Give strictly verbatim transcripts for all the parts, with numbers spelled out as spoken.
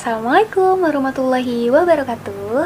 Assalamualaikum warahmatullahi wabarakatuh.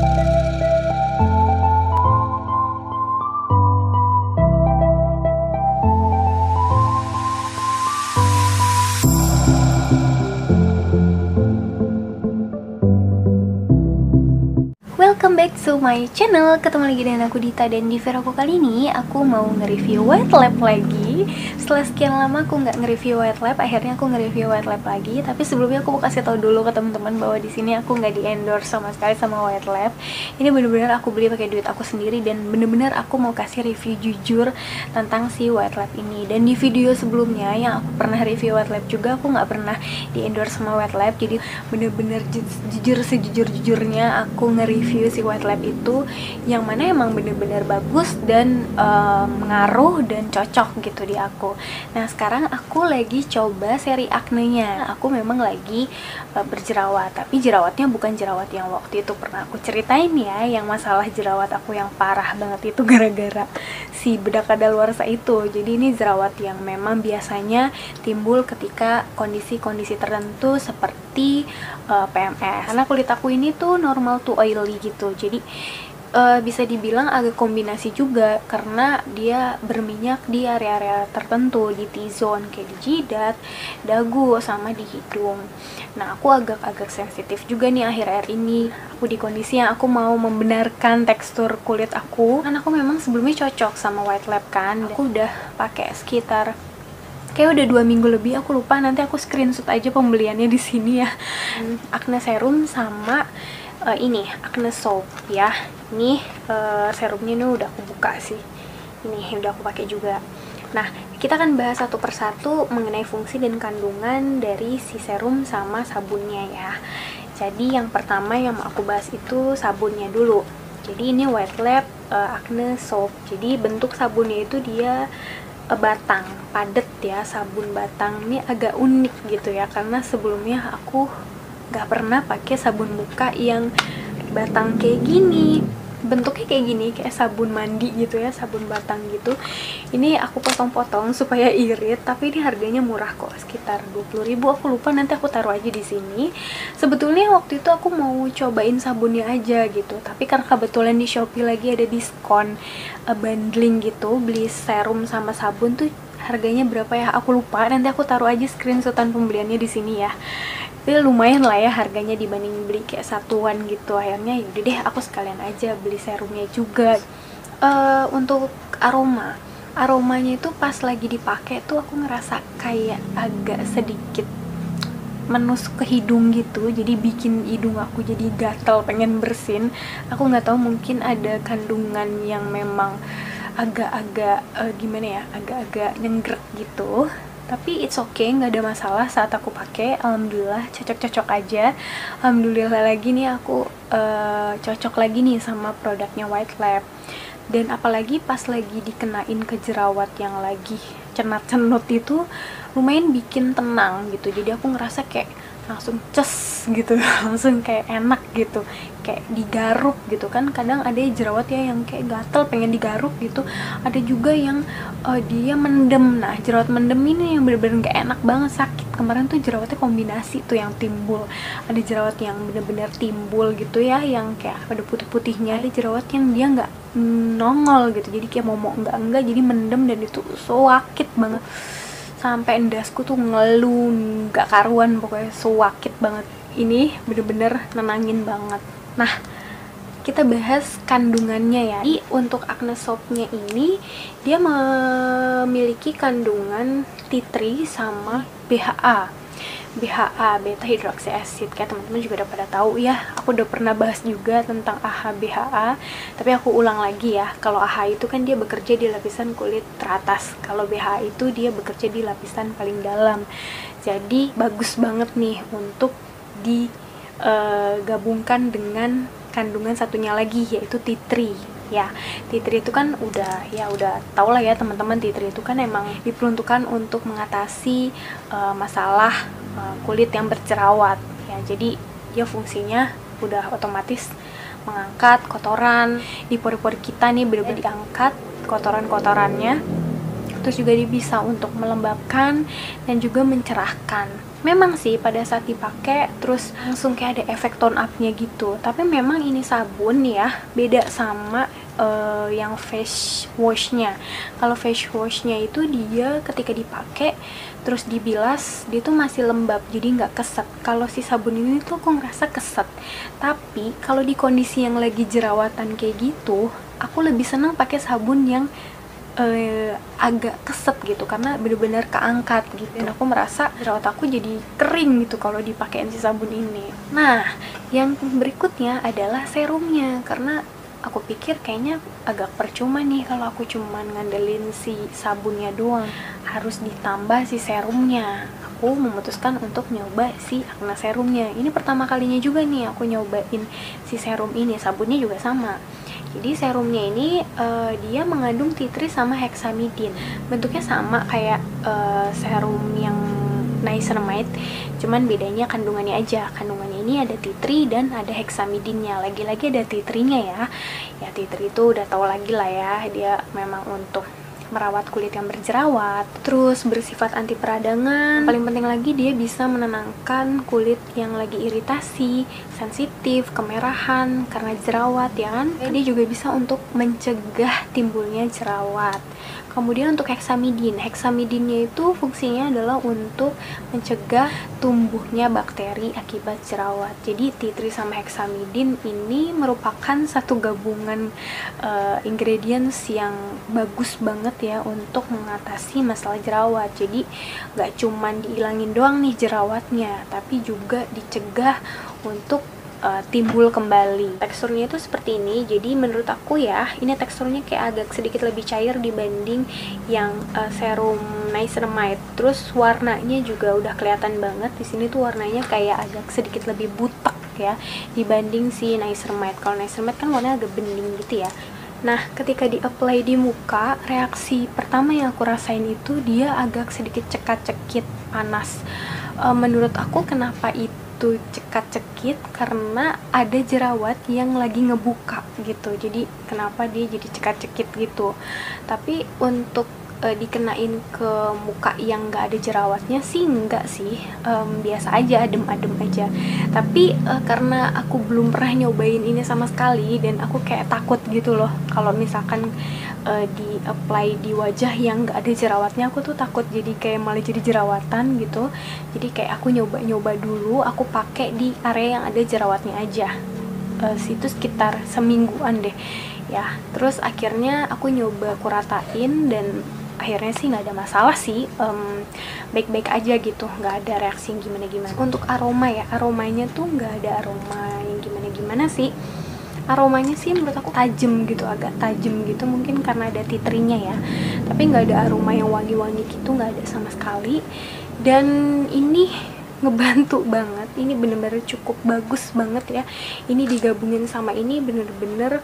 Welcome back to my channel. Ketemu lagi dengan aku Dita, dan di video aku kali ini aku mau nge-review White Lab lagi. Setelah sekian lama aku nggak nge-review White Lab, akhirnya aku nge-review White Lab lagi. Tapi sebelumnya aku mau kasih tahu dulu ke teman-teman bahwa di sini aku nggak di-endorse sama sekali sama White Lab. Ini bener-bener aku beli pakai duit aku sendiri, dan bener-bener aku mau kasih review jujur tentang si White Lab ini. Dan di video sebelumnya yang aku pernah review White Lab juga, aku nggak pernah di-endorse sama White Lab. Jadi bener-bener jujur sejujur-jujurnya aku nge-review si White Lab itu, yang mana emang bener-bener bagus dan uh, mengaruh dan cocok gitu di aku. Nah sekarang aku lagi coba seri acne-nya. Aku memang lagi uh, berjerawat, tapi jerawatnya bukan jerawat yang waktu itu pernah aku ceritain ya, yang masalah jerawat aku yang parah banget itu gara-gara si bedak kadaluarsa itu. Jadi ini jerawat yang memang biasanya timbul ketika kondisi-kondisi tertentu seperti uh, P M S. Karena kulit aku ini tuh normal to oily gitu, jadi uh, bisa dibilang agak kombinasi juga karena dia berminyak di area-area tertentu, di T-zone kayak di jidat, dagu, sama di hidung. Nah aku agak-agak sensitif juga nih akhir-akhir ini. Aku di kondisi yang aku mau membenarkan tekstur kulit aku, kan aku memang sebelumnya cocok sama White Lab kan. Aku udah pakai sekitar kayak udah dua minggu lebih, aku lupa, nanti aku screenshot aja pembeliannya di sini ya. hmm, Acne serum sama uh, ini Acne soap ya. Ini uh, serumnya ini udah aku buka sih, ini udah aku pakai juga. Nah kita akan bahas satu persatu mengenai fungsi dan kandungan dari si serum sama sabunnya ya. Jadi yang pertama yang mau aku bahas itu sabunnya dulu. Jadi ini White Lab uh, Acne soap. Jadi bentuk sabunnya itu dia batang padet ya, sabun batang. Ini agak unik gitu ya, karena sebelumnya aku nggak pernah pakai sabun muka yang batang kayak gini. Bentuknya kayak gini, kayak sabun mandi gitu ya, sabun batang gitu. Ini aku potong-potong supaya irit, tapi ini harganya murah kok, sekitar dua puluh ribu. Aku lupa, nanti aku taruh aja di sini. Sebetulnya waktu itu aku mau cobain sabunnya aja gitu, tapi karena kebetulan di Shopee lagi ada diskon uh, bundling gitu, beli serum sama sabun tuh harganya berapa ya, aku lupa. Nanti aku taruh aja screenshotan pembeliannya di sini ya. Tapi lumayan lah ya harganya dibanding beli kayak satuan gitu. Akhirnya yaudah deh aku sekalian aja beli serumnya juga. Uh, untuk aroma, aromanya itu pas lagi dipakai tuh aku ngerasa kayak agak sedikit menusuk ke hidung gitu, jadi bikin hidung aku jadi gatel pengen bersin. Aku nggak tahu, mungkin ada kandungan yang memang agak-agak uh, gimana ya, agak-agak nyenggrek gitu. Tapi it's okay, nggak ada masalah saat aku pakai. Alhamdulillah cocok-cocok aja. Alhamdulillah lagi nih aku uh, cocok lagi nih sama produknya White Lab. Dan apalagi pas lagi dikenain ke jerawat yang lagi cenat-cenut itu, lumayan bikin tenang gitu. Jadi aku ngerasa kayak langsung ces gitu, langsung kayak enak gitu, kayak digaruk gitu kan. Kadang ada jerawat ya yang kayak gatel pengen digaruk gitu, ada juga yang uh, dia mendem. Nah jerawat mendem ini yang bener-bener gak enak banget, sakit. Kemarin tuh jerawatnya kombinasi tuh yang timbul, ada jerawat yang bener-bener timbul gitu ya, yang kayak ada putih-putihnya. Ada jerawat yang dia nggak nongol gitu, jadi kayak momok enggak-enggak, jadi mendem, dan itu sakit banget. Sampai endasku tuh ngeluh nggak karuan, pokoknya sakit banget. Ini bener-bener nenangin banget. Nah kita bahas kandungannya ya. Jadi untuk acne soapnya ini dia memiliki kandungan tea tree sama B H A, B H A beta hydroxy acid. Kayak teman-teman juga udah pada tahu ya, aku udah pernah bahas juga tentang A H B H A, tapi aku ulang lagi ya. Kalau A H itu kan dia bekerja di lapisan kulit teratas, kalau B H A itu dia bekerja di lapisan paling dalam. Jadi bagus banget nih untuk digabungkan uh, dengan kandungan satunya lagi, yaitu tea tree ya. Tea tree itu kan udah ya udah tau lah ya teman-teman, tea tree itu kan emang diperuntukkan untuk mengatasi uh, masalah uh, kulit yang berjerawat ya. Jadi dia fungsinya udah otomatis mengangkat kotoran di pori-pori kita nih, bener-bener diangkat kotoran-kotorannya. Terus juga dia bisa untuk melembabkan dan juga mencerahkan. Memang sih pada saat dipakai terus langsung kayak ada efek tone up-nya gitu. Tapi memang ini sabun ya, beda sama uh, yang face wash-nya. Kalau face wash-nya itu dia ketika dipakai terus dibilas dia tuh masih lembab, jadi nggak keset. Kalau si sabun ini tuh aku ngerasa keset. Tapi kalau di kondisi yang lagi jerawatan kayak gitu, aku lebih senang pakai sabun yang Uh, agak keset gitu, karena bener-bener keangkat gitu, dan aku merasa jerawat aku jadi kering gitu kalau dipakein si sabun ini. Nah, yang berikutnya adalah serumnya, karena aku pikir kayaknya agak percuma nih kalau aku cuman ngandelin si sabunnya doang, harus ditambah si serumnya. Aku memutuskan untuk nyoba si Acne serumnya. Ini pertama kalinya juga nih aku nyobain si serum ini, sabunnya juga sama. Jadi serumnya ini uh, dia mengandung tea tree sama hexamidin. Bentuknya sama kayak uh, serum yang niacinamide, cuman bedanya kandungannya aja. Kandungannya ini ada tea tree dan ada hexamidinnya. Lagi-lagi ada tea tree-nya ya. Ya tea tree itu udah tahu lagi lah ya, dia memang untuk merawat kulit yang berjerawat, terus bersifat anti peradangan. Paling penting lagi dia bisa menenangkan kulit yang lagi iritasi, sensitif, kemerahan karena jerawat ya kan. Dia juga bisa untuk mencegah timbulnya jerawat. Kemudian untuk hexamidin, hexamidinnya itu fungsinya adalah untuk mencegah tumbuhnya bakteri akibat jerawat. Jadi tea tree sama hexamidin ini merupakan satu gabungan uh, ingredients yang bagus banget ya untuk mengatasi masalah jerawat. Jadi nggak cuman dihilangin doang nih jerawatnya, tapi juga dicegah untuk Uh, timbul kembali. Teksturnya itu seperti ini. Jadi menurut aku ya, ini teksturnya kayak agak sedikit lebih cair dibanding yang uh, serum niacinamide. Terus warnanya juga udah kelihatan banget. Di sini tuh warnanya kayak agak sedikit lebih butek ya dibanding si niacinamide. Kalau niacinamide kan warnanya agak bening gitu ya. Nah, ketika di-apply di muka, reaksi pertama yang aku rasain itu dia agak sedikit cekat-cekit, panas. Uh, menurut aku kenapa itu itu cekat-cekit karena ada jerawat yang lagi ngebuka gitu, jadi kenapa dia jadi cekat-cekit gitu. Tapi untuk e, dikenain ke muka yang nggak ada jerawatnya sih enggak sih, um, biasa aja, adem-adem aja. Tapi e, karena aku belum pernah nyobain ini sama sekali dan aku kayak takut gitu loh kalau misalkan Uh, di apply di wajah yang gak ada jerawatnya, aku tuh takut jadi kayak malah jadi jerawatan gitu. Jadi kayak aku nyoba-nyoba dulu, aku pakai di area yang ada jerawatnya aja. Uh, situ sekitar semingguan deh ya. Terus akhirnya aku nyoba aku ratain dan akhirnya sih nggak ada masalah sih, um, baik-baik aja gitu, nggak ada reaksi yang gimana-gimana. Untuk aroma ya, aromanya tuh nggak ada aroma yang gimana-gimana sih. Aromanya sih menurut aku tajam gitu, agak tajam gitu, mungkin karena ada tea tree-nya ya. Tapi nggak ada aroma yang wangi-wangi gitu, nggak ada sama sekali. Dan ini ngebantu banget, ini bener-bener cukup bagus banget ya. Ini digabungin sama ini bener-bener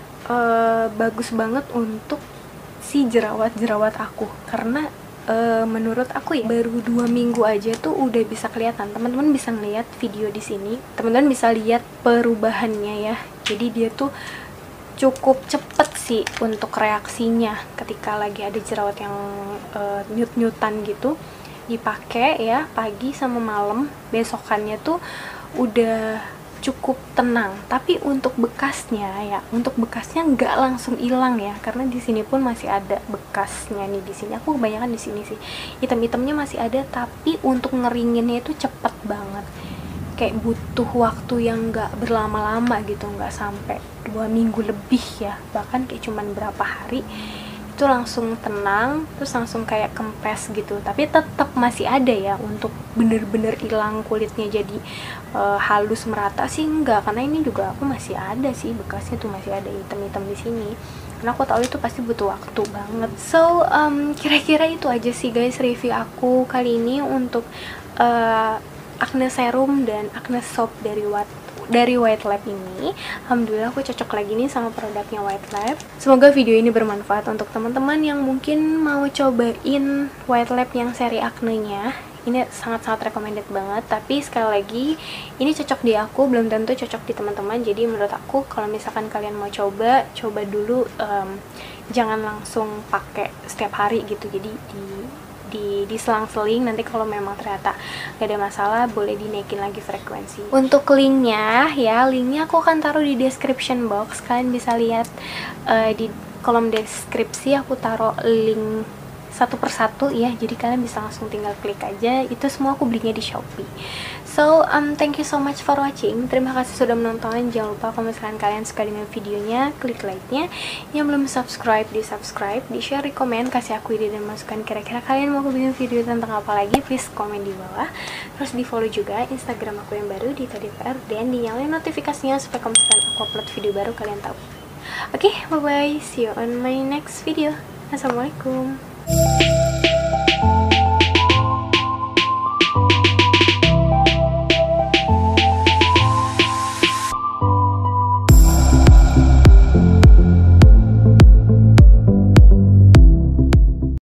uh, bagus banget untuk si jerawat-jerawat aku. Karena Uh, menurut aku ya baru dua minggu aja tuh udah bisa kelihatan. Teman-teman bisa ngeliat video di sini, teman-teman bisa lihat perubahannya ya. Jadi dia tuh cukup cepet sih untuk reaksinya ketika lagi ada jerawat yang uh, nyut-nyutan gitu. Dipakai ya pagi sama malam, besokannya tuh udah cukup tenang. Tapi untuk bekasnya ya, untuk bekasnya nggak langsung hilang ya, karena di sini pun masih ada bekasnya nih. Di sini aku kebanyakan di sini sih hitam-hitamnya masih ada, tapi untuk ngeringinnya itu cepet banget, kayak butuh waktu yang nggak berlama-lama gitu, nggak sampai dua minggu lebih ya, bahkan kayak cuman berapa hari itu langsung tenang, terus langsung kayak kempes gitu. Tapi tetap masih ada ya untuk bener-bener hilang kulitnya jadi uh, halus merata sih enggak, karena ini juga aku masih ada sih bekasnya tuh, masih ada hitam-hitam di sini. Karena aku tahu itu pasti butuh waktu banget. So um, kira-kira itu aja sih guys review aku kali ini untuk uh, Acne serum dan Acne soap dari Wat dari White Lab ini. Alhamdulillah aku cocok lagi nih sama produknya White Lab. Semoga video ini bermanfaat untuk teman-teman yang mungkin mau cobain White Lab yang seri acne-nya. Ini sangat-sangat recommended banget, tapi sekali lagi ini cocok di aku, belum tentu cocok di teman-teman. Jadi menurut aku kalau misalkan kalian mau coba, coba dulu, um, jangan langsung pakai setiap hari gitu. Jadi di di diselang-seling. Nanti kalau memang ternyata gak ada masalah, boleh dinaikin lagi frekuensi. Untuk linknya ya, linknya aku akan taruh di description box. Kalian bisa lihat uh, di kolom deskripsi aku taruh link satu persatu ya, jadi kalian bisa langsung tinggal klik aja. Itu semua aku belinya di Shopee. So um, thank you so much for watching. Terima kasih sudah menonton. Jangan lupa kalau misalkan kalian suka dengan videonya, klik like-nya. Yang belum subscribe, di subscribe, di share, di komen, kasih aku ide dan masukan kira-kira kalian mau aku bikin video tentang apa lagi, please komen di bawah. Terus di follow juga Instagram aku yang baru, Dita D V R, dan dinyalain notifikasinya supaya kalau misalkan aku upload video baru kalian tahu. Oke, okay, bye bye, see you on my next video. Assalamualaikum.